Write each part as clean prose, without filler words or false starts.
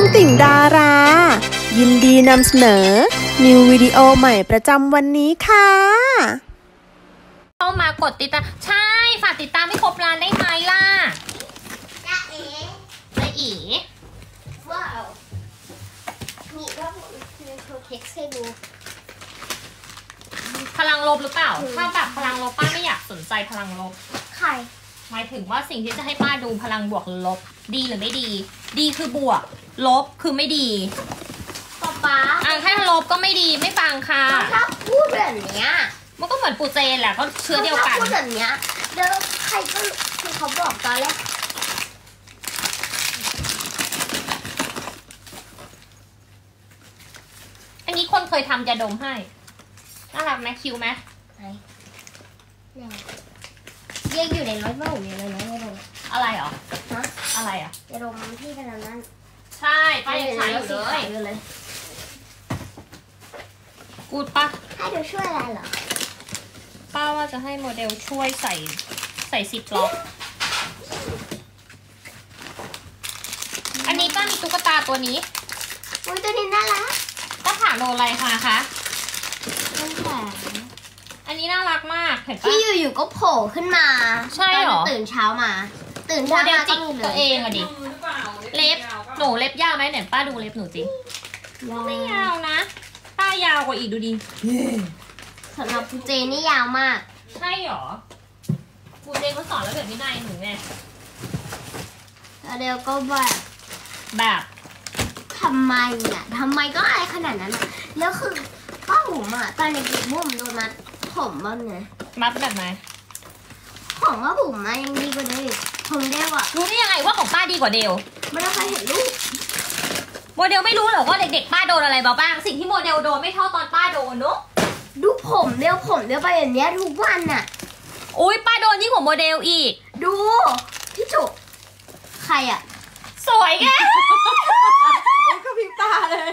ติ่งดารายินดีนำเสนอนิววิดีโอใหม่ประจำวันนี้ค่ะเข้ามากดติดตามใช่ฝากติดตามให้ครบร้านได้ไหมล่ะจ้าเอ๋จ้าเอ๋ว้าวมีว่าผมมีโปรเทคให้ดูพลังลบหรือเปล่าถ้าแบบพลังลบป้าไม่อยากสนใจพลังลบใครหมายถึงว่าสิ่งที่จะให้ป้าดูพลังบวกลบดีหรือไม่ดีดีคือบวกลบคือไม่ดีป๊าถ้าลบก็ไม่ดีไม่ฟังค่ะถ้าพูดแบบเนี้ยมันก็เหมือนปูเจนแหละก็เชื้อเดียวกันถ้าพูดแบบเนี้ยแล้วใครก็คือเขาบอกตอนแรกอันนี้คนเคยทำยาดมให้น่ารักไหมคิวไหมไหนยังอยู่ในรถบ้านอยู่เลยนะยาดมอะไรหรอฮะอะไรอ่ะยาดมที่ขนาดนั้นใช่ป้ายังใช้อยู่เลยกูดปะให้เดี๋ยวช่วยอะไรเหรอป้าว่าจะให้โมเดลช่วยใส่ซิปล็อกอันนี้ป้ามีตุ๊กตาตัวนี้อุ้ยตัวนี้น่ารักป้าผ่าโลอะไรคะมันแข็งอันนี้น่ารักมากเห็นปะที่อยู่ก็โผล่ขึ้นมาใช่หรอตื่นเช้ามาตื่นเช้ามาก็มีเลยตัวเองอะดิเล็บหนูเล็บยาวไหมเนี่ยป้าดูเล็บหนูสิไม่ยาวนะป้ายาวกว่าอีกดูดิสำหรับคุณเจนี่ยาวมากใช่หรอคุณเจเขาสอนแล้วแบบวินัยหนูไงแล้วเดี๋ยวก็แบบทำไมก็อะไรขนาดนั้นอ่ะแล้วคือป้าบุ๋มอ่ะตอนเด็กๆบุ๋มโดนมัดผมบ้างไงมัดแบบไหนของว่าบุ๋มมายังดีกว่าเดิมผมเดวอ่ะรู้ได้ยังไงว่าของป้าดีกว่าเดวไม่ได้เคยเห็นรูปโมเดลไม่รู้หรอกว่าเด็กๆป้าโดนอะไรบ้างสิ่งที่โมเดลโดนไม่เท่าตอนป้าโดนเนอะดูผมเดียวไปอย่างเนี้ยทุกวันน่ะอุ้ยป้าโดนยิ่งกว่าโมเดลอีกดูพี่จุกใครอ่ะสวยแกก็พิมพ์ตาเลย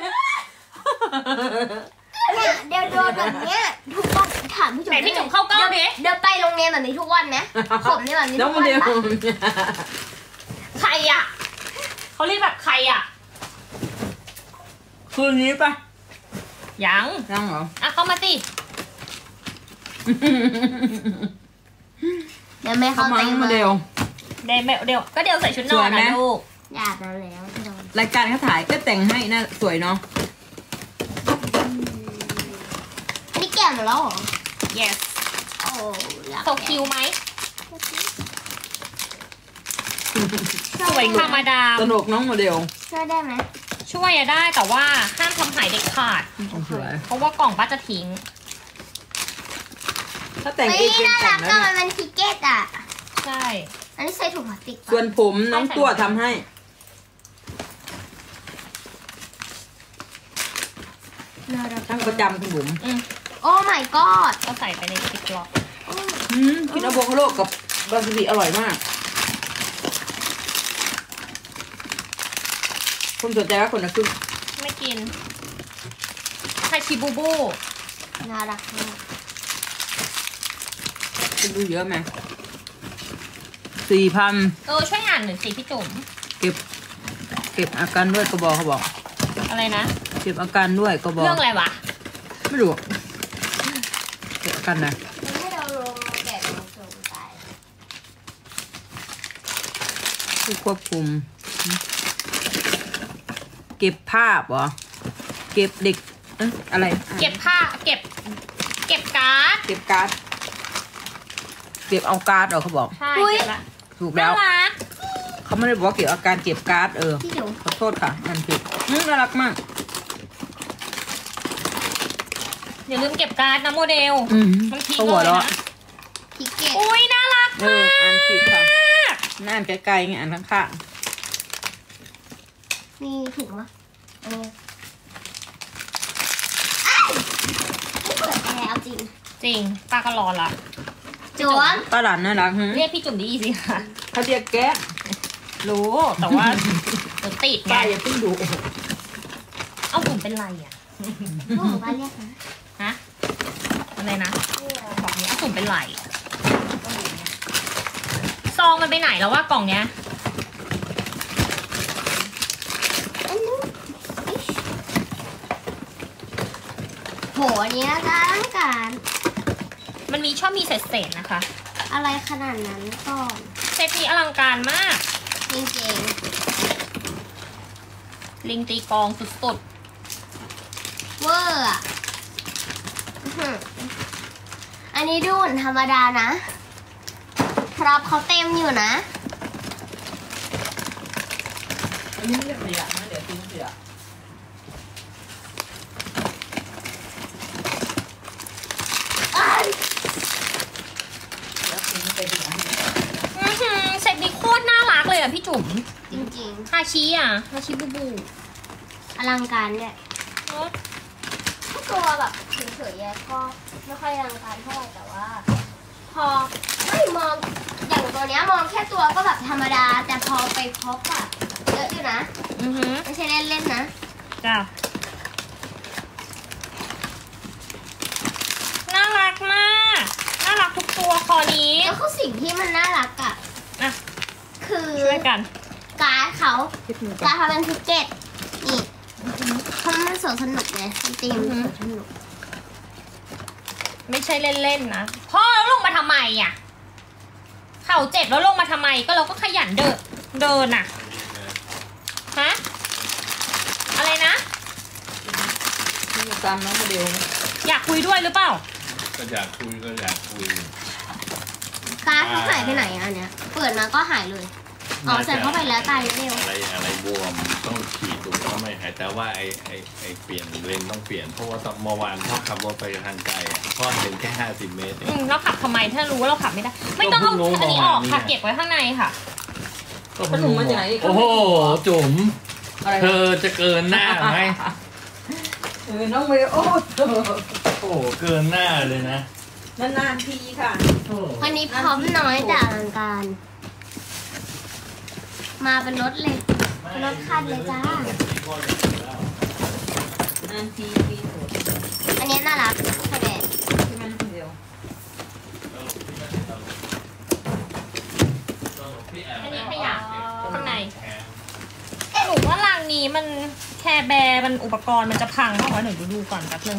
เนี่ยเดี๋ยวโดนแบบเนี้ยทุกวันถามพี่จุกไหนพี่จุกเข้าเก้าดิเดี๋ยวไปโรงเรียนแบบนี้ทุกวันไหมผมเนี่ยแบบนี้ทุกวันปะใครอ่ะเขาเรียกแบบใครอ่ะคืนนี้ปะยังเหรอเข้ามาสิเดี๋ยวแม่เข้าใจมาเดี๋ยวก็เดี๋ยวใส่ชุดนอนนะลูกอยากนอนแล้วรายการเขาถ่ายก็แต่งให้น่าสวยเนาะอันนี้แก่หมดแล้วเหรอ yes โอ้ตกคิวไหมสวยธรรมดาสนุกน้องโมเดลช่วยได้ไหมช่วยได้แต่ว่าห้ามทำหายเด็กขาดเพราะว่ากล่องป้าจะทิ้งถ้าแต่งเองเป็นแต่งแล้วมันทิเก็ตอ่ะใช่อันนี้ใส่ถุงพลาสติกส่วนผมน้องตัวทำให้ทั้งประจำคุณบุ๋มโอ้ my god ก็ใส่ไปในซิปล็อกกินอะโวคาโดกับบาซิลิอร่อยมากคุณสนใจว่าคนละครึ่งไม่กินไข่ชิบูบูน่ารักมากคุณดูเยอะไหม4,000 ช่วยอ่านหน่อยสิพี่จุ๋มเก็บอาการด้วยก็บอกเขาบอกอะไรนะเก็บอาการด้วยก็บอกเรื่องอะไรวะไม่รู้เก็บอาการนะให้เราลงแกะลงส่งไปผู้ควบคุมเก็บภาพเหรอเก็บเด็กอะไรเก็บผ้าเก็บการ์ดเก็บเอาการ์ดเหรอเขาบอกใช่เก็บละถูกแล้วเขาไม่ได้บอกว่าเกี่ยวกับการเก็บการ์ดขอโทษค่ะอันผิดน่ารักมากอย่าลืมเก็บการ์ดนะโมเดลมันทิ้งเลยนะทิเก็ตอุ้ยน่ารักมากอันผิดค่ะน่าอ่านไกลๆไงอ่านข้างๆมีถุงมั้ยไม่เปิดแล้วจริงป้าก็รอละจวนป้าหลานน่ารักเรียกพี่จุ๋มดีสิค่ะเขาเรียกแก๊สรู้แต่ว่าติดไงอย่าเพิ่งดูจุ๋มเป็นไรอ่ะป้าเรียกนะอะไรนะบอกนี้จุ๋มเป็นไรซองมันไปไหนแล้วว่ากล่องเนี้ยโหอันนี้นะคะร่างการมันมีชอบมีเศษๆนะคะอะไรขนาดนั้นก่อนเซตนี้อลังการมากจริงลิงตีกลองสุดๆเวอร์อะอื้อหืออันนี้ดูเหมือนธรรมดานะพร็อพเขาเต็มอยู่นะอันนี้เรียกขยะนะเดี๋ยวทิ้งขยะ แล้วทิ้งไปดีนะๆเซตนี้โคตรน่ารักเลยอ่ะพี่จุ๋มจริงฮาชิอ่ะฮาชิบูบูๆอลังการเนี่ยเนอะถ้าตัวแบบเฉยๆอะก็ไม่ค่อยอลังการเท่าไหร่แต่ว่า พอไม่มองอย่างตัวเนี้ยมองแค่ตัวก็แบบธรรมดา แต่พอไปพบอะเยอะอยู่นะอือหือไม่ใช่เล่นๆนะจ้ะน่ารักมากน่ารักทุกตัวคอนี้แล้วก็สิ่งที่มันน่ารักอะอ่ะคือช่วยกันการ์ดเขาคิดมือก่กาอร์นดเขาเป็นทิกเก็ตนี่เพราะมันสวนสนุกไงมันตีมนสวนสนุกไม่ใช่เล่นๆนะพ่อแล้วลงมาทำไมอ่ะเข่าเจ็บแล้วลงมาทำไมก็เราก็ขยันเดินอ่ะฮะอะไรนะนี่ตามน้องโมเดลอยากคุยด้วยหรือเปล่าก็อยากคุยก็อยากคุยการ์ดเขาหายไปไหนอะอันเนี้ยเปิดมาก็หายเลยอ๋อใส่เข้าไปแล้วตายเร็วอะไรบวมต้องฉีดถูกต้องไม่หายแต่ว่าไอ้เปลี่ยนเลนต้องเปลี่ยนเพราะว่าตอนเมื่อวานพ่อขับรถไปทางไกลอ่ะพ่อเห็นแค่50 เมตรเองเราขับทำไมถ้ารู้ว่าเราขับไม่ได้ ไม่ต้องเอาอันนี้ออกค่ะเก็บไว้ข้างในค่ะขนมมาจากไหนอีกโอ้โหจุ๋มอะไรเธอจะเกินหน้าไหมน้องโมเดลโอ้เธอโอ้โหเกินหน้าเลยนะนานๆทีค่ะโอ้โหวันนี้พร้อมน้อยแต่อลังการ มาเป็นรถเลย รถคันเลยจ้านานทีปีสุดอันนี้น่ารักแสดงใช่ไหมน้องโมเดลอันนี้ขยะข้างในหนูว่ารังนี้มันแคร์แบร์มันอุปกรณ์มันจะพังเพราะว่าหนูดูก่อนแป๊บนึง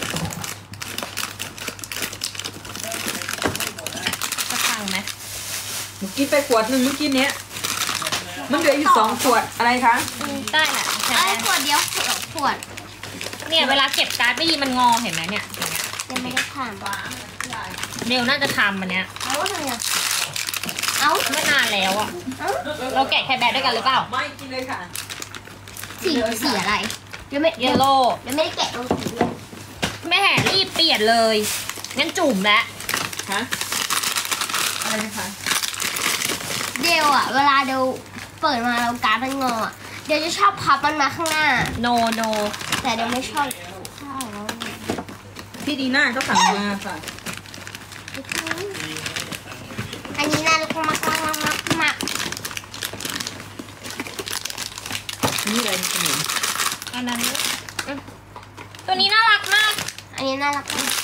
จะพังไหมหนูกินไปขวดหนึ่งเมื่อกี้เนี้ยมันเหลืออยู่2 ขวดอะไรคะได้แหละแคร์ไอ้แบร์ขวดเดียวขวดเนี่ยเวลาเก็บการ์ดไม่ดีมันงอเห็นไหมเนี่ยยังไม่ได้ทานเร็วน่าจะทำอันเนี้ยเอาทำไมอะเอาไม่นานแล้วอะเอาเราแกะแคร์แบร์ด้วยกันหรือเปล่าไม่กินเลยค่ะสีอะไรเดี๋ยวไม่เยลโล่เดี๋ยวไม่ได้แกะลงสีเลยแม่แห่รีบเปลี่ยนเลยงั้นจุ่มแล้วฮะอะไรนะคะเดวอะเวลาเดวเปิดมาเราการ์ดมันงออะเดี๋ยวจะชอบพับมันมาข้างหน้าโนแต่เดวไม่ชอบใช่แล้วพี่ดีน่าก็สั่งมาค่ะอันนี้น่ารักมากมากนี่อะไรขนมอันนั้นตัวนี้น่ารักมากอันนี้น่ารักมาก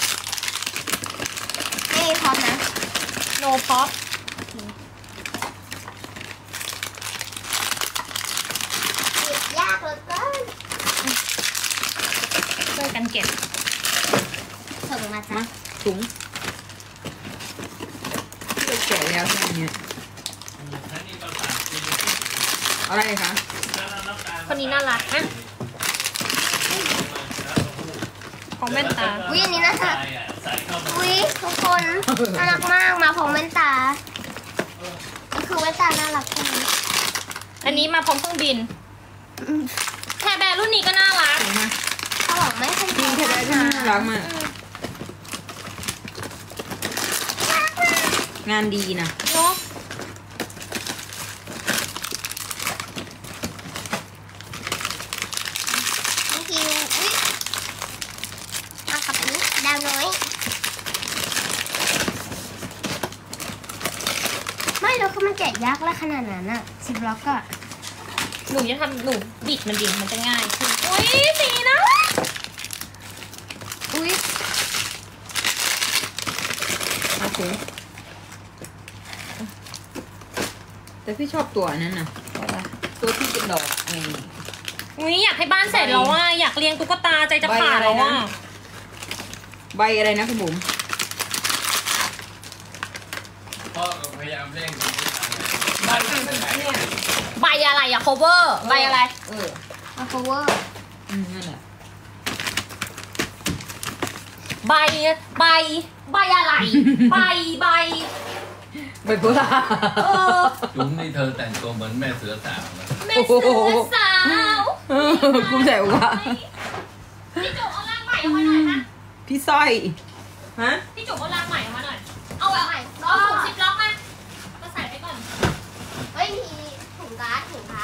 ไม่มีพร้อมนะโนพ็อปยากเหลือเกินช่วยกันเก็บส่งมาจ้ะมาถุงที่เราแกะแล้วใช่ไหมเนี่ยอะไรคะคนนี้น่ารักอ่ะของแว่นตาอุ้ยอันนี้น่ารักอุ้ยทุกคนน่ารักมากมาพร้อมแว่นตาก็คือแว่นตาน่ารักจังอันนี้มาพร้อมเครื่องบินแคร์แบร์รุ่นนี้ก็น่ารักเห็นไหมเขาบอกไม่เคยจริงแค่ได้ก็น่ารักมากงานดีนะเนาะบางทีอุ้ยเอากับอันนี้ดาวน้อยไม่แล้วคือมันแกะยากแล้วขนาดนั้นอะ10 ล็อกอะหนูจะทำหนูบิดมันดิมันจะง่ายขึ้นอุ้ยสีนะอุ้ยโอเคแต่พี่ชอบตัวนั้นน่ะตัวที่เป็นดอกไอ้อุ้ยอยากให้บ้านเสร็จแล้วอ่ะอยากเลี้ยงตุ๊กตาใจจะขาดแล้วอ่ะใบอะไรนะคุณบุ๋มพ่อพยายามเร่งใบเนี่ยใบอะไรอะ cover ใบอะไรมา cover นั่นแหละใบอะไร ใบใบโบราณจุ๋มนี่เธอแต่งตัวเหมือนแม่เสือสาวนะแม่เสือสาวคุณแจ๋วว่ะพี่จุ๋มเอาล่างใหม่ออกมาหน่อยนะพี่สร้อยฮะพี่จุ๋มเอาล่างใหม่ออกมาหน่อยเอาแบบเอาถุงซิปล็อกมาใส่ไปก่อนเฮ้ยมีถุงการ์ด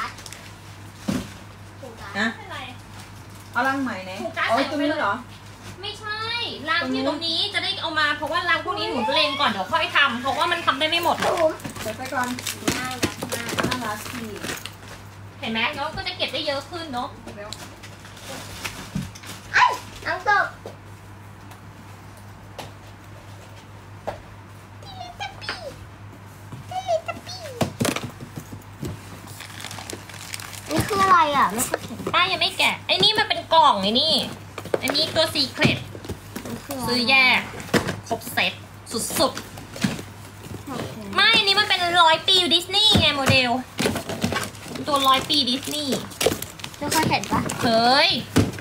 นะไม่เป็นไรเอาลังใหม่ไหนถูกการ์ดอ๋อใส่ตรงไปนี้เลยเหรอไม่ใช่รางที่ตรงนี้จะได้เอามาเพราะว่ารางพวกนี้หนูเลงก่อนเดี๋ยวค่อยทำเพราะว่ามันทำได้ไม่หมดถุงเดี๋ยวไปก่อนน่ารักมากน่ารักทีเห็นไหมน้องก็จะเก็บได้เยอะขึ้นเนาะเอ้ยน้องตกนี่คืออะไรอ่ะไม่เข้าใจป้ายังไม่แกะไอ้นี่มันเป็นกล่องไอ้นี่อันนี้ตัวซีเครตมันคืออะไรซื้อแยกครบเซ็ตสุดๆไม่อันนี้มันเป็น100 ปีดิสนีย์ไงโมเดลตัว100 ปีดิสนีย์ไม่เคยเห็นปะเฮ้ย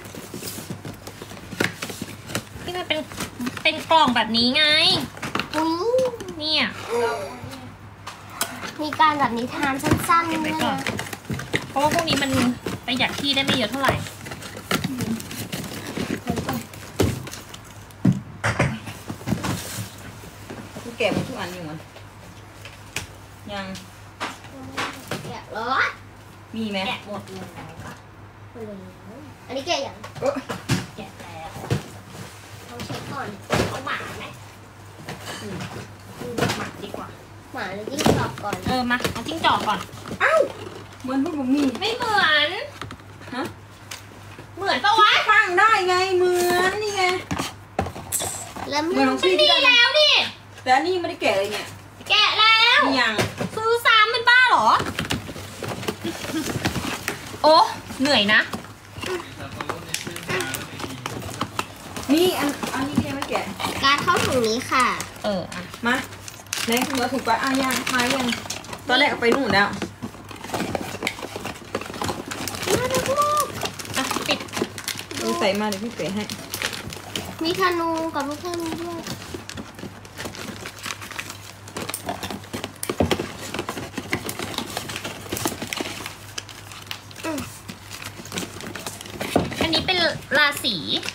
ที่มันเป็นกล่องแบบนี้ไงอุ้ยเนี่ยมีการแบบนิทานสั้นๆด้วยนะเพราะว่าพวกนี้มันประหยัดที่ได้ไม่เยอะเท่าไหร่กูแกะหมดทุกอันอยู่มั้งยังแกะเหรอมีไหมแกะหมดเลยอันนี้แกะอย่างเอ้ยแกะแล้วต้องเช็คก่อนเอาหมาไหมหมาดีกว่าหมาหรือจิ้งจอกก่อนมาเอาจิ้งจอกก่อนอ้าวเหมือนพวกผมมีไม่เหมือนฮะเหมือนปะวะฟังได้ไงเหมือนนี่ไงแล้วเหมือนของมันพี่ดีที่ได้แล้วนี่แต่อันนี้ไม่ได้แกะเลยเนี่ยแกะแล้วนี่ยังซื้อซ้ำเป็นบ้าเหรอ โอ้เหนื่อยนะนี่อันนี้ยังไม่แกะการเข้าถุงนี้ค่ะอ่ะมาไหนคุณเอาถูกปะยังมายังตอนแรกเอาไปนู่นแล้วอ่ะปิดดูใส่มาเดี๋ยวพี่เป๋ให้มีธนูกับลูกธนูด้วยอันนี้เป็นราศี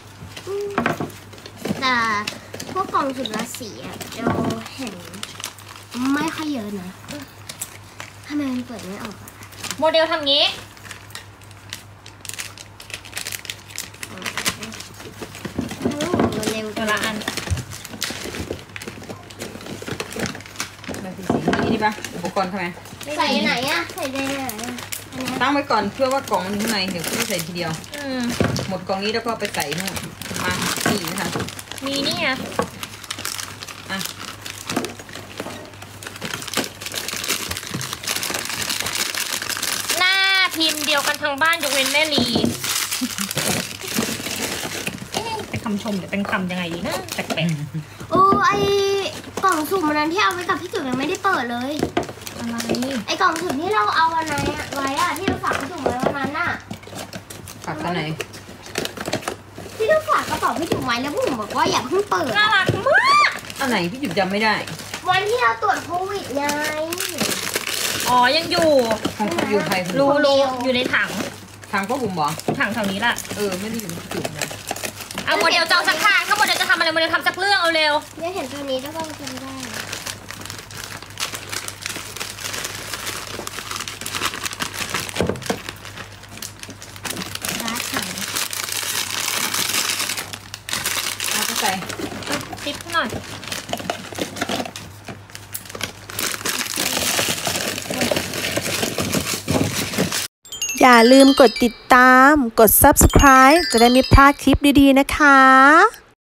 แต่พวกกล่องสุดละสีอะเราเห็นไม่ค่อยเยอะนะทำไมมันเปิดไม่ออกอะโมเดลทำงี้มันเร็วเดี๋ยวละอันมาสีนี่ปะอุปกรณ์ทำไมใส่ไหนอะใส่ในไหนอะอันเนี้ยตั้งไว้ก่อนเพื่อว่ากล่องมันอยู่ข้างในเดี๋ยวพี่ใส่ทีเดียว หมดกล่องนี้แล้วก็ไปใส่นู่นมานี่นะคะมีนี่ไงอ่ะหน้าพิมพ์เดียวกันทางบ้านยกเว้นแม่ลีเป็นคำชมหรือเป็นคำยังไงดีนะแปลกโอ้ไอกล่องสุ่มอันนั้นที่เอาไว้กับพี่จุ๋มยังไม่ได้เปิดเลยๆอะไรไอกล่องสุ่มที่เราเอาวันไหนอะไว้อะที่เราฝากพี่จุ๋มไว้วันนั้นอะฝากกันไหนที่เราฝากกระเป๋าพี่จุ๋มไว้แล้วพี่จุ๋มบอกว่าอย่าเพิ่งเปิดน่ารักมากอันไหนพี่หยุดจำไม่ได้วันที่เราตรวจโควิดไงอ๋อยังอยู่ของคุณอยู่ใครคุณรู้อยู่ในถังทางพ่อบุ๋มบอกถังแถวนี้แหละไม่ได้อยู่ในจุดนะเอาโมเดลเจ้าสักทางถ้าโมเดลจะทำอะไรโมเดลทำสักเรื่องเอาเร็วเนี่ยเห็นตัวนี้แล้วก็จำได้ร้านถังเอาไปใส่ติ๊บหน่อยอย่าลืมกดติดตาม กด subscribe จะได้ไม่พลาดคลิปดีๆนะคะ